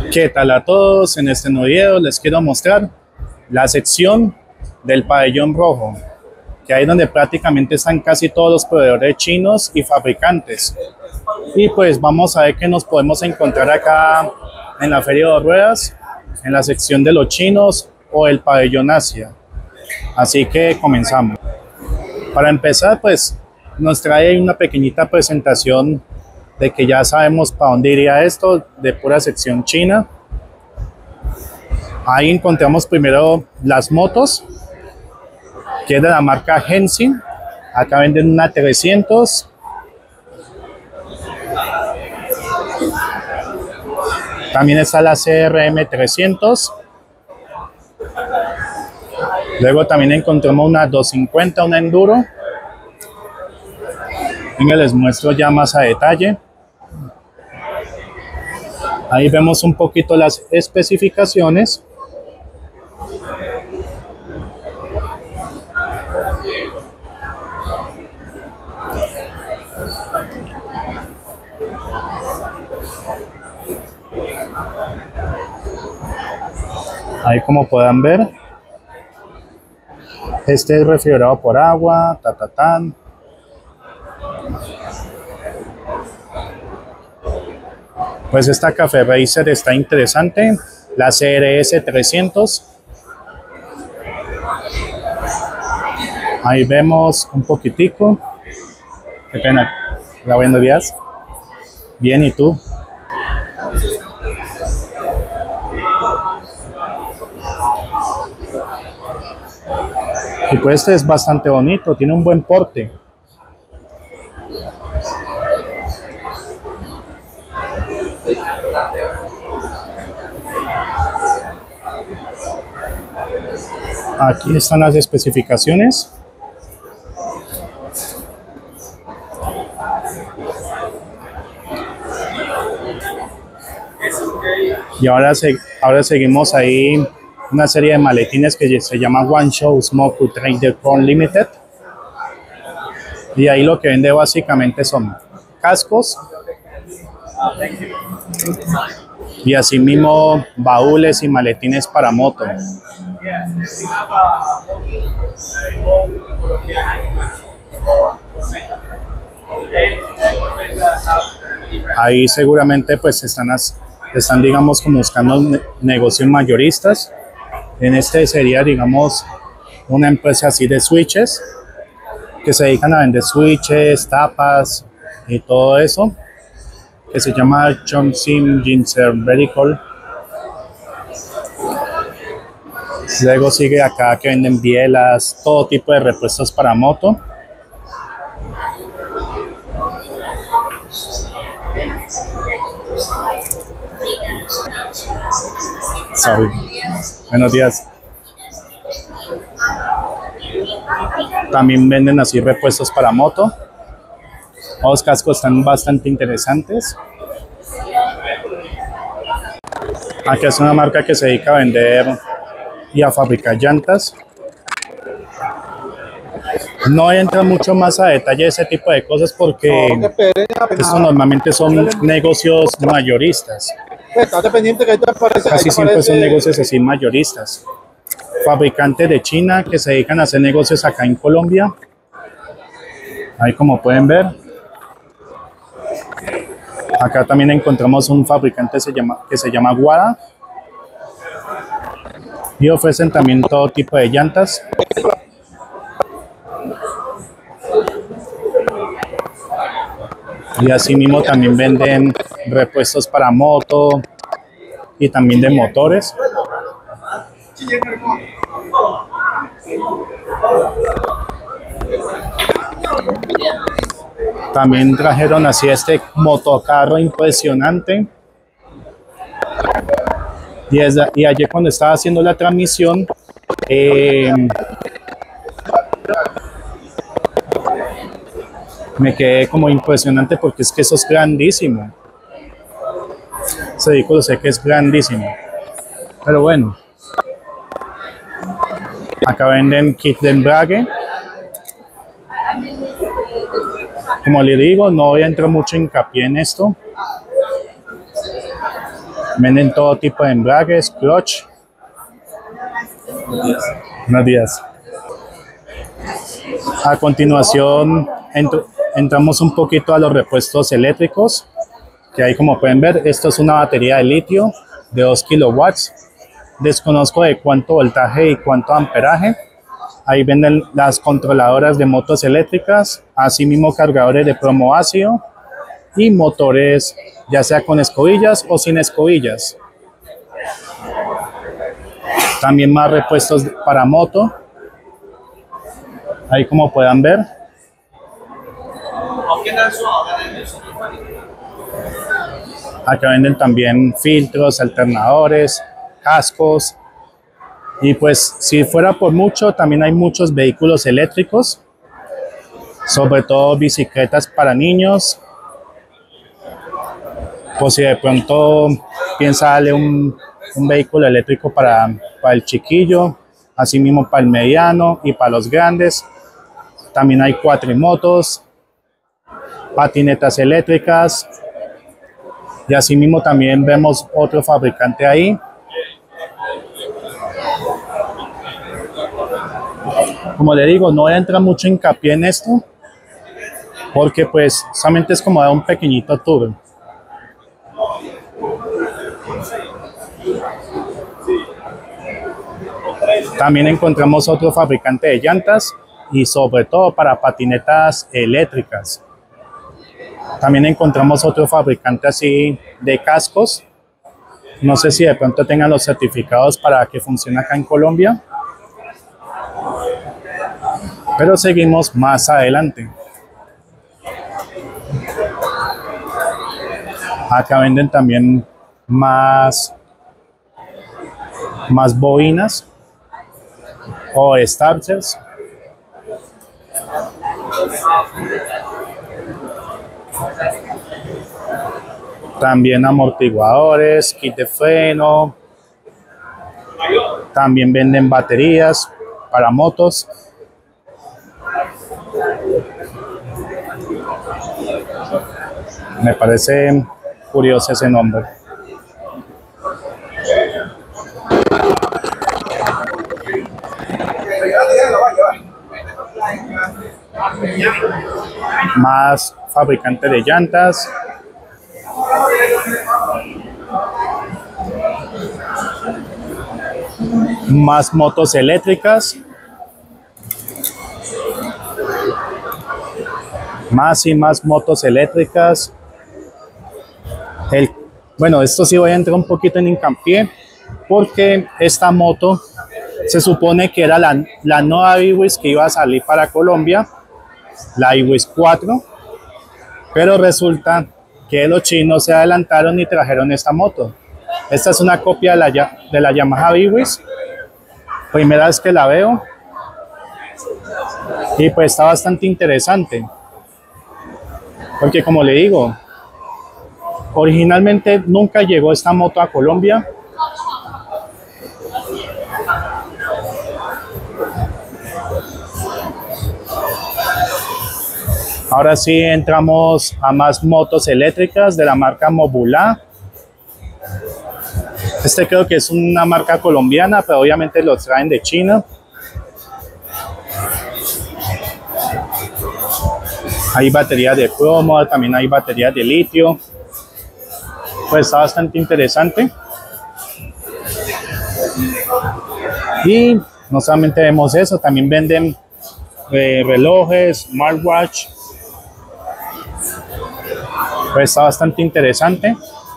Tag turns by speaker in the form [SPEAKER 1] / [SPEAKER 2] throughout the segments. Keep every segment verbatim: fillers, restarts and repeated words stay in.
[SPEAKER 1] ¿Qué tal a todos? En este nuevo video les quiero mostrar la sección del pabellón rojo, que ahí donde prácticamente están casi todos los proveedores chinos y fabricantes. Y pues vamos a ver qué nos podemos encontrar acá en la Feria de Dos Ruedas, en la sección de los chinos o el pabellón Asia. Así que comenzamos. Para empezar, pues nos trae una pequeñita presentación de que ya sabemos para dónde iría esto, de pura sección china. Ahí encontramos primero las motos, que es de la marca Henshin. Acá venden una trescientos. También está la C R M trescientos. Luego también encontramos una doscientos cincuenta, una Enduro. Venga, les muestro ya más a detalle. Ahí vemos un poquito las especificaciones. Ahí como puedan ver, este es refrigerado por agua, ta, ta, tan. Pues esta Cafe Racer está interesante, la C R S trescientos. Ahí vemos un poquitico. Qué pena, ¿la buenos días? Bien, ¿y tú? Y pues este es bastante bonito, tiene un buen porte. Aquí están las especificaciones. Y ahora, se, ahora seguimos ahí una serie de maletines que se llama One Show Smoke Trader Pro Limited. Y ahí lo que vende básicamente son cascos y asimismo baúles y maletines para moto. Ahí seguramente pues están, están digamos como buscando ne negocios mayoristas. En este sería digamos una empresa así de switches, que se dedican a vender switches, tapas y todo eso, que se llama Chongqing Jinser Medical. Luego sigue acá que venden bielas, todo tipo de repuestos para moto. Sorry. Buenos días. También venden así repuestos para moto. Los cascos están bastante interesantes. Aquí es una marca que se dedica a vender y a fabricar llantas. No entra mucho más a detalle de ese tipo de cosas porque esto normalmente son negocios mayoristas. Casi siempre son negocios así mayoristas. Fabricantes de China que se dedican a hacer negocios acá en Colombia. Ahí como pueden ver. Acá también encontramos un fabricante que se llama, que se llama Wada. Y ofrecen también todo tipo de llantas. Y asimismo también venden repuestos para moto y también de motores. También trajeron así este motocarro impresionante. Y, es, y ayer cuando estaba haciendo la transmisión, eh, me quedé como impresionante porque es que eso es grandísimo. Ese vehículo sé que es grandísimo. Pero bueno. Acá venden kit de embrague. Como le digo, no voy a entrar mucho hincapié en esto. Venden todo tipo de embragues, clutch. Buenos días. A continuación entr entramos un poquito a los repuestos eléctricos, que ahí como pueden ver, esto es una batería de litio de dos kilowatts. Desconozco de cuánto voltaje y cuánto amperaje. Ahí venden las controladoras de motos eléctricas, asimismo cargadores de plomo ácido y motores ya sea con escobillas o sin escobillas. También más repuestos para moto. Ahí como puedan ver. Acá venden también filtros, alternadores, cascos. Y pues si fuera por mucho, también hay muchos vehículos eléctricos, sobre todo bicicletas para niños. Pues si de pronto piensa darle un, un vehículo eléctrico para, para el chiquillo, así mismo para el mediano y para los grandes. También hay cuatrimotos, patinetas eléctricas, y así mismo también vemos otro fabricante ahí. Como le digo, no entra mucho hincapié en esto, porque pues solamente es como dar un pequeñito tour. También encontramos otro fabricante de llantas y sobre todo para patinetas eléctricas. También encontramos otro fabricante así de cascos. No sé si de pronto tengan los certificados para que funcione acá en Colombia. Pero seguimos más adelante. Acá venden también más, más bobinas o starters. También amortiguadores, kit de freno. También venden baterías para motos. Me parece curioso ese nombre. Más fabricante de llantas. Más motos eléctricas. Más y más motos eléctricas. El, bueno, esto sí voy a entrar un poquito en hincapié, porque esta moto se supone que era la, la nueva iWiz que iba a salir para Colombia, la iWiz cuatro, pero resulta que los chinos se adelantaron y trajeron esta moto. Esta es una copia de la, de la Yamaha iWiz, primera vez que la veo, y pues está bastante interesante, porque como le digo, originalmente nunca llegó esta moto a Colombia. Ahora sí entramos a más motos eléctricas de la marca Mobula. Este creo que es una marca colombiana, pero obviamente los traen de China. Hay baterías de plomo, también hay baterías de litio. Pues está bastante interesante. Y no solamente vemos eso, también venden eh, relojes, smartwatch. Pues está bastante interesante.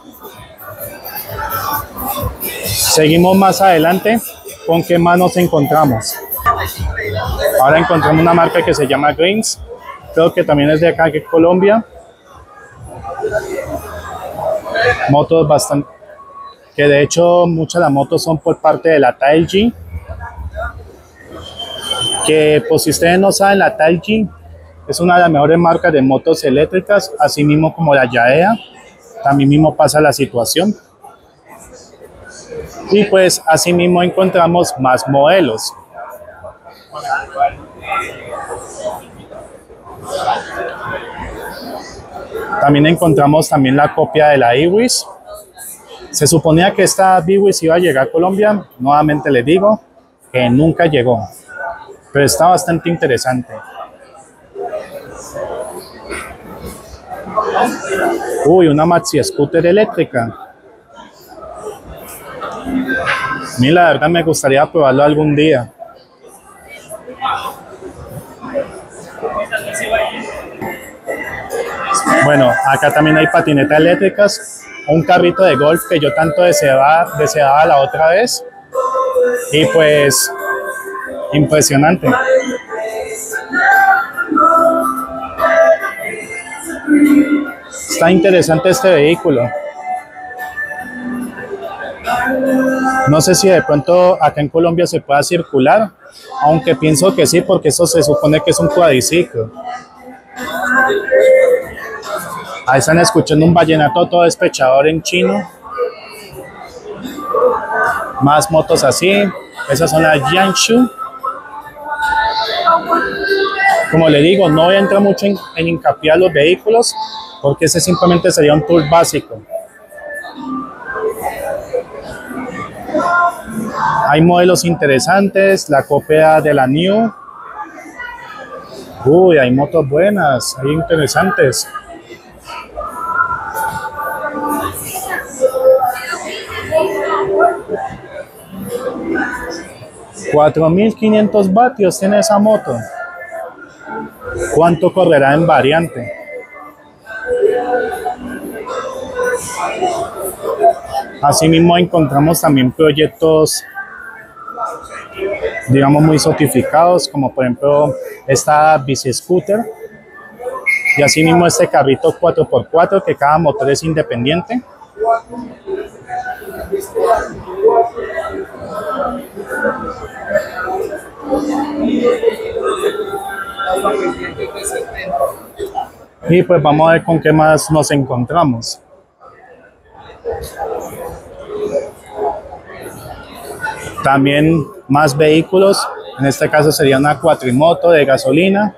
[SPEAKER 1] Seguimos más adelante. ¿Con qué más nos encontramos? Ahora encontramos una marca que se llama Greens. Creo que también es de acá, de Colombia. Motos bastante, que de hecho muchas de las motos son por parte de la Tailgee, que pues si ustedes no saben, la Tailgee es una de las mejores marcas de motos eléctricas, así mismo como la Yaea. También mismo pasa la situación, y pues así mismo encontramos más modelos. También encontramos también la copia de la iWiz. Se suponía que esta B W I S iba a llegar a Colombia, nuevamente les digo que nunca llegó, pero está bastante interesante. Uy, una maxi scooter eléctrica. A mí la verdad me gustaría probarlo algún día. Bueno, acá también hay patinetas eléctricas, un carrito de golf que yo tanto deseaba, deseaba la otra vez. Y pues, impresionante. Está interesante este vehículo. No sé si de pronto acá en Colombia se pueda circular, aunque pienso que sí, porque eso se supone que es un cuadriciclo. Ahí están escuchando un vallenato todo despechador en chino. Más motos así. Esas son las Yanshu. Como le digo, no voy a entrar mucho en, en hincapié a los vehículos, porque ese simplemente sería un tour básico. Hay modelos interesantes, la copia de la New. Uy, hay motos buenas, hay interesantes. cuatro mil quinientos vatios tiene esa moto. ¿Cuánto correrá en variante? Asimismo encontramos también proyectos, digamos, muy sofisticados, como por ejemplo esta bici scooter, y asimismo este carrito cuatro por cuatro, que cada motor es independiente. Y pues vamos a ver con qué más nos encontramos. También más vehículos, en este caso sería una cuatrimoto de gasolina.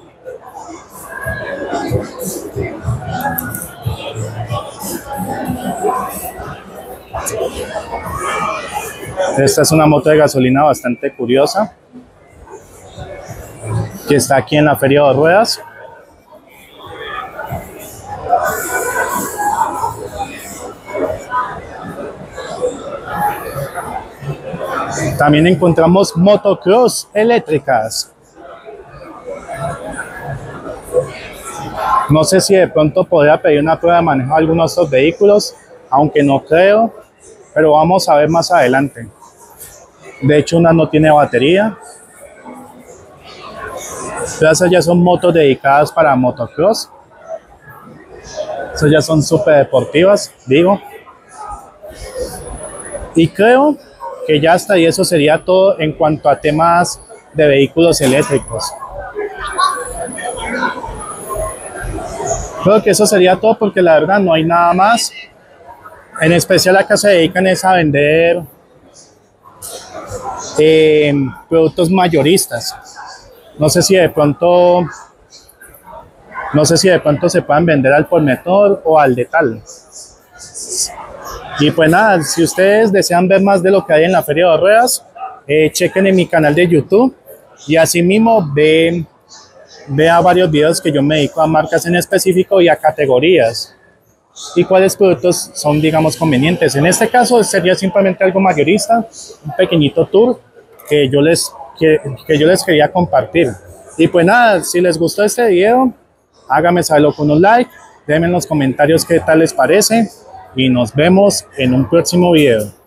[SPEAKER 1] Esta es una moto de gasolina bastante curiosa, que está aquí en la Feria de Ruedas. También encontramos motocross eléctricas. No sé si de pronto podría pedir una prueba de manejo de algunos de estos vehículos, aunque no creo, pero vamos a ver más adelante. De hecho, una no tiene batería. Esas ya son motos dedicadas para motocross. Esas ya son súper deportivas, digo. Y creo que ya hasta ahí eso sería todo en cuanto a temas de vehículos eléctricos. Creo que eso sería todo, porque la verdad no hay nada más. En especial acá se dedican es a vender eh, productos mayoristas. No sé si de pronto no sé si de pronto se puedan vender al por menor o al de tal. Y pues nada, si ustedes desean ver más de lo que hay en la Feria de Ruedas, eh, chequen en mi canal de YouTube, y asimismo ven vea varios videos que yo me dedico a marcas en específico y a categorías, y cuáles productos son, digamos, convenientes. En este caso sería simplemente algo mayorista, un pequeñito tour que yo les, que, que yo les quería compartir. Y pues nada, si les gustó este video, háganme saberlo con un like, déjenme en los comentarios qué tal les parece, y nos vemos en un próximo video.